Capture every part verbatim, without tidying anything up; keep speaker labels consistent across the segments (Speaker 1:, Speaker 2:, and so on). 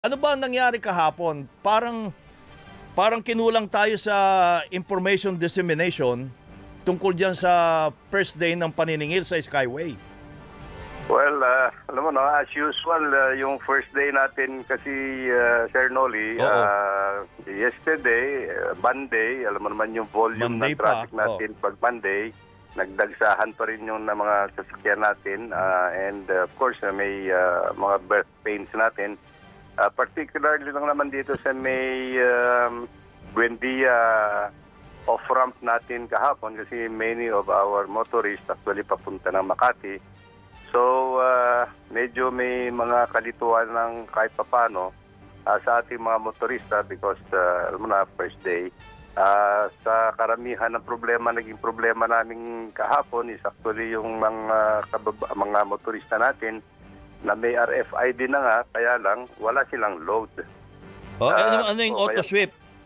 Speaker 1: Ano ba ang nangyari kahapon? Parang parang kinulang tayo sa information dissemination tungkol diyan sa first day ng paniningil sa Skyway.
Speaker 2: Well, uh, alam mo no, as usual, uh, yung first day natin kasi, uh, Sir Noli, uh, yesterday, uh, Monday, alam mo naman yung volume
Speaker 1: Monday
Speaker 2: ng traffic
Speaker 1: pa.
Speaker 2: natin pag Monday, nagdagsahan pa rin yung na mga sasakyan natin, uh, and uh, of course, uh, may uh, mga birth pains natin. Uh, particularly lang naman dito sa may um, Buendia off-ramp natin kahapon kasi many of our motorists actually papunta ng Makati. So, uh, medyo may mga kalituan ng kahit papano uh, sa ating mga motorista because, uh, alam mo na, first day. Uh, sa karamihan ng problema, naging problema namin kahapon is actually yung mga, kababa, mga motorista natin na may R F I D na nga, kaya lang wala silang load.
Speaker 1: Oh, uh, ano, ano yung
Speaker 2: so,
Speaker 1: auto-sweep?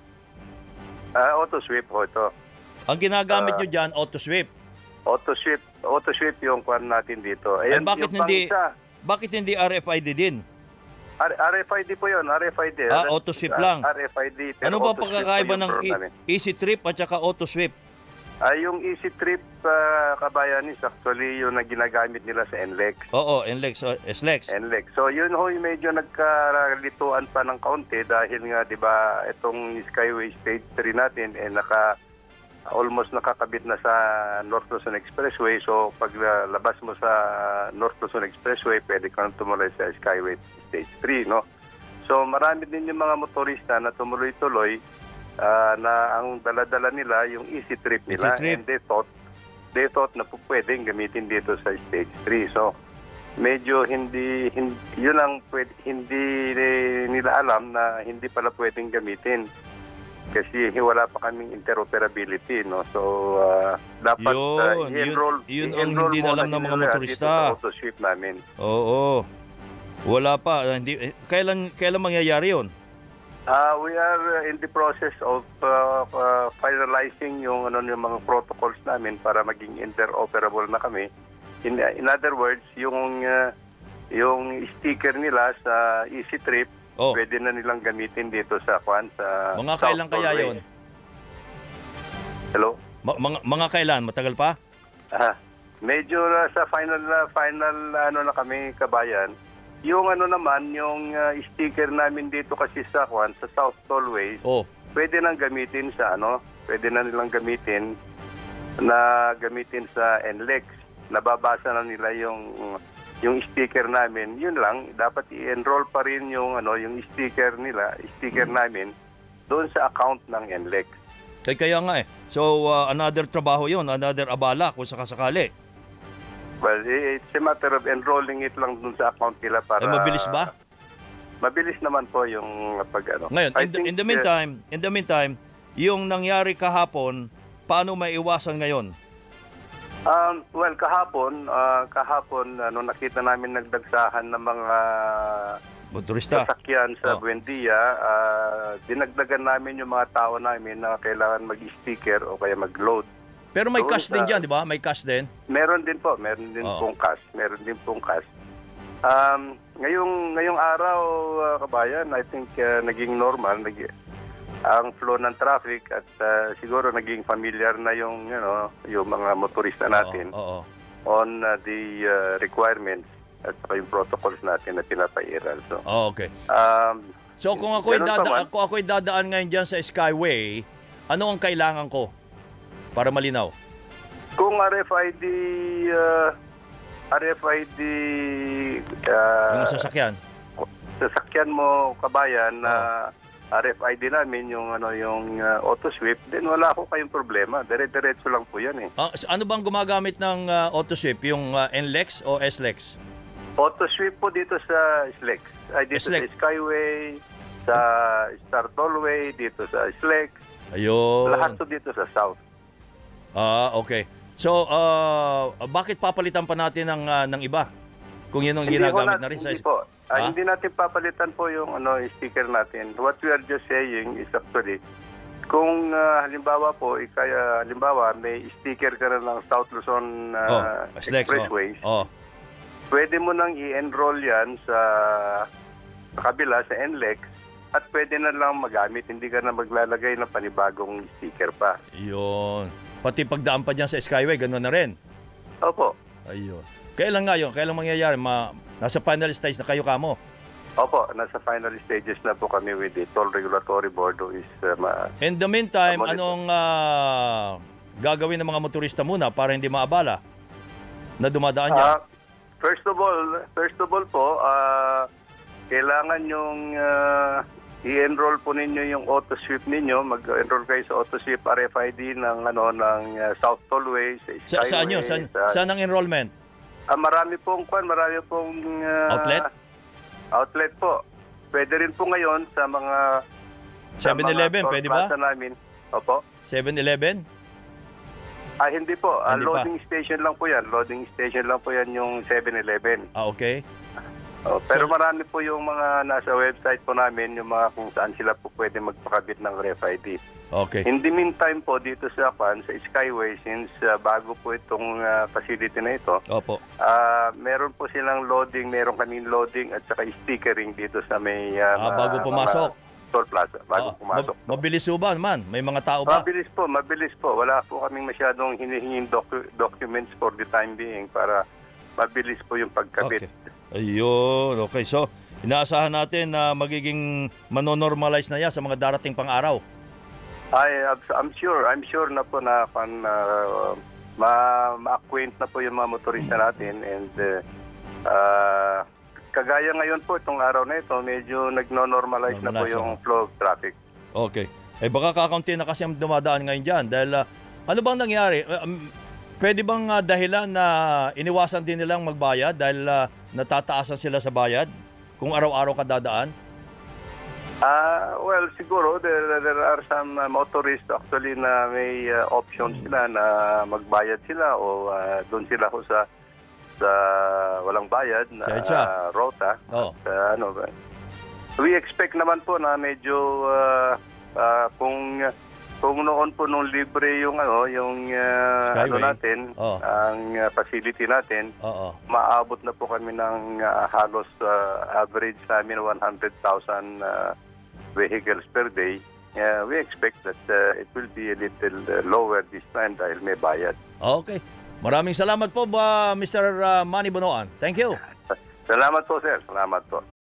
Speaker 2: Uh, auto-sweep po ito.
Speaker 1: Ang ginagamit
Speaker 2: uh,
Speaker 1: nyo dyan, auto-sweep.
Speaker 2: Auto-sweep, auto-sweep yung kwan natin dito.
Speaker 1: Ay,
Speaker 2: Ayan,
Speaker 1: bakit
Speaker 2: yung
Speaker 1: hindi
Speaker 2: pangisa,
Speaker 1: bakit hindi R F I D din?
Speaker 2: R R F I D po yun, R F I D.
Speaker 1: Ah, auto-sweep lang.
Speaker 2: R F I D.
Speaker 1: Ano ba pagkakaiba ng easy trip at saka auto-sweep?
Speaker 2: Ah, yung easy trip, uh, kabayan, is actually yung na ginagamit nila sa N L E X.
Speaker 1: Oo, N L E X, uh, S L E X.
Speaker 2: N L E X. So yun ho, medyo nagkalituan pa ng kaunti dahil nga, di ba, itong Skyway Stage three natin, eh, naka, almost nakakabit na sa North Luzon Expressway. So pag uh, labas mo sa North Luzon Expressway, pwede ka nang tumuloy sa Skyway Stage three, no? So marami din yung mga motorista na tumuloy-tuloy Uh, na ang dala-dala nila yung easy trip nila,
Speaker 1: easy trip.
Speaker 2: And they thought they thought na po pwedeng gamitin dito sa stage three. So medyo hindi, hindi yun ang pwede, hindi nila alam na hindi pala pwedeng gamitin kasi wala pa kaming interoperability, no. So uh, dapat
Speaker 1: yun,
Speaker 2: uh, i-enroll
Speaker 1: yun, yun ang hindi alam ng mga motorista.
Speaker 2: Auto-sweep namin.
Speaker 1: Oo. Wala pa, hindi kailan kailan mangyayari 'yon?
Speaker 2: Uh, we are in the process of uh, uh, finalizing yung ano yung mga protocols namin para maging interoperable na kami. In, in other words, yung uh, yung sticker nila sa Easy Trip, oh, pwede na nilang gamitin dito sa Kwan sa
Speaker 1: mga kailan kaya yon?
Speaker 2: Hello?
Speaker 1: Ma mga, mga kailan? Matagal pa?
Speaker 2: Ah, medyo uh, sa final uh, final ano na kami, kabayan. Yung ano naman, yung uh, sticker namin dito kasi sa Kwan, sa South Tollways,
Speaker 1: oh,
Speaker 2: pwede nang gamitin sa ano, pwede na nilang gamitin na gamitin sa N L E X. Nababasa na nila yung yung sticker namin. Yun lang, dapat i-enroll pa rin yung ano, yung sticker nila, sticker namin doon sa account ng N L E X.
Speaker 1: Kaya, kaya nga eh. So uh, another trabaho 'yon, another abala kung sakasakali.
Speaker 2: Well, it's a matter of enrolling it lang dun sa account nila para...
Speaker 1: Eh, mabilis ba?
Speaker 2: Mabilis naman po yung pag ano.
Speaker 1: Ngayon, in the, in the meantime, uh, in the meantime, yung nangyari kahapon, paano maiwasan ngayon?
Speaker 2: Um, well, kahapon, uh, kahapon, ano, nakita namin nagdagsahan ng mga
Speaker 1: motorista,
Speaker 2: sasakyan sa
Speaker 1: oh.
Speaker 2: Buendia. Uh, dinagdagan namin yung mga tao namin na kailangan mag-sticker o kaya mag-load.
Speaker 1: Pero may cash din dyan, di ba? May cash din?
Speaker 2: Meron din po. Meron din
Speaker 1: oh.
Speaker 2: pong cash. Meron din pong cash. Um, ngayong, ngayong araw, uh, kabayan, I think uh, naging normal nag ang flow ng traffic at uh, siguro naging familiar na yung, you know, yung mga motorista natin
Speaker 1: oh, oh,
Speaker 2: oh. on uh, the uh, requirements at yung protocols natin na pinapairal. So,
Speaker 1: oh, okay.
Speaker 2: Um,
Speaker 1: so kung ako'y dada kung ako'y dadaan ngayon dyan sa Skyway, ano ang kailangan ko? Para malinaw.
Speaker 2: Kung R F I D uh, R F I D uh,
Speaker 1: yung sasakyan.
Speaker 2: Sasakyan mo, kabayan, na uh, R F I D namin yung ano yung uh, auto sweep, then wala ko kayong problema. Dire-diretso lang po 'yan eh.
Speaker 1: Ah, ano bang gumagamit ng uh, auto sweep, yung uh, N L E X o S L E X?
Speaker 2: Auto sweep po dito sa S L E X. Ay dito S L E X. Sa Skyway, sa Star Tollway, dito sa S L E X.
Speaker 1: Ayun.
Speaker 2: Lahat to dito sa South.
Speaker 1: Ah, okay. So, uh, bakit papalitan pa natin ng, uh, ng iba? Kung yun ang
Speaker 2: hindi
Speaker 1: ginagamit
Speaker 2: na,
Speaker 1: na rin sa...
Speaker 2: Hindi po. Uh, hindi natin papalitan po yung ano, sticker natin. What we are just saying is actually, kung uh, halimbawa po, ikaya, halimbawa, may sticker ka na ng South Luzon uh,
Speaker 1: oh, Expressways,
Speaker 2: oh. Oh. Pwede mo nang i-enroll yan sa sa kabila, sa N L E X, at pwede na lang magamit. Hindi ka na maglalagay ng panibagong sticker pa.
Speaker 1: Yun. Pati pagdaan pa dyan sa Skyway, gano'n na rin.
Speaker 2: Opo.
Speaker 1: Ayun. Kailan nga yun? Kailan mangyayari? Ma nasa final stage na kayo kamo?
Speaker 2: Opo, nasa final stages na po kami with the Toll Regulatory Board who is... Uh, ma-
Speaker 1: In the meantime,
Speaker 2: uh,
Speaker 1: anong uh, gagawin ng mga motorista muna para hindi maabala na dumadaan dyan?
Speaker 2: Uh, first of all, first of all po, uh, kailangan yung uh, i-enroll po ninyo yung auto sweep ninyo. Mag-enroll kayo sa auto sweep R F I D ng ano ng uh, South Tollway, sa Skyway.
Speaker 1: Sa, saan yun? Saan,
Speaker 2: sa,
Speaker 1: saan ang enrollment?
Speaker 2: Uh, marami pong kwan, marami pong uh,
Speaker 1: outlet?
Speaker 2: Outlet po. Pwede rin po ngayon sa mga
Speaker 1: seven eleven, pwede ba?
Speaker 2: Namin. Opo.
Speaker 1: seven eleven?
Speaker 2: Ah, hindi po. Uh,
Speaker 1: hindi
Speaker 2: loading
Speaker 1: pa.
Speaker 2: station lang po yan. Loading station lang po yan yung seven eleven.
Speaker 1: Ah, okay.
Speaker 2: Oh, pero
Speaker 1: So,
Speaker 2: marami po yung mga nasa website po namin, yung mga kung saan sila po pwede magpakabit ng R F I D.
Speaker 1: okay.
Speaker 2: In the meantime po, dito sa Pan, sa Skyway, since uh, bago po itong uh, facility na ito,
Speaker 1: Opo.
Speaker 2: uh, meron po silang loading, meron kaming loading at saka stickering dito sa may... Uh,
Speaker 1: Ah, bago pumasok.
Speaker 2: Toll plaza, bago
Speaker 1: Ah,
Speaker 2: pumasok.
Speaker 1: mab- mabilis po ba naman? May mga tao ba?
Speaker 2: Mabilis po, mabilis po. Wala po kaming masyadong hinihinging docu- documents for the time being para mabilis po yung pagkabit.
Speaker 1: Okay. Ayun, okay. So, inaasahan natin na magiging manonormalize na yan sa mga darating pang araw.
Speaker 2: I, I'm sure, I'm sure na po na pan, uh, ma- ma-acquaint na po yung mga motorista natin and uh, uh, kagaya ngayon po itong araw na ito, medyo nagno-normalize na po
Speaker 1: Normalize,
Speaker 2: yung
Speaker 1: oh.
Speaker 2: flow of traffic.
Speaker 1: Okay. Eh baka kakaunti na kasi ang dumadaan ngayon dyan dahil uh, ano bang nangyari? Uh, um, pwede bang uh, dahilan na iniwasan din nilang magbayad dahil uh, natataasan sila sa bayad kung araw-araw ka dadaan?
Speaker 2: Ah, uh, well, siguro there, there are some uh, motorists actually na may uh, options sila na magbayad sila o uh, doon sila ho sa sa walang bayad na uh, rota.
Speaker 1: Oh.
Speaker 2: At, uh, ano ba? We expect naman po na medyo uh, uh, kung kung noon po nung libre yung ano yung uh, ano natin
Speaker 1: oh.
Speaker 2: ang uh, facility natin,
Speaker 1: oh, oh.
Speaker 2: maabot na po kami ng uh, halos uh, average namin one hundred thousand uh, vehicles per day. Uh, we expect that uh, it will be a little uh, lower this time dahil may bayad.
Speaker 1: Okay. Maraming salamat po ba Mister Uh, Manny Bonoan. Thank you.
Speaker 2: Salamat po, sir. Salamat po.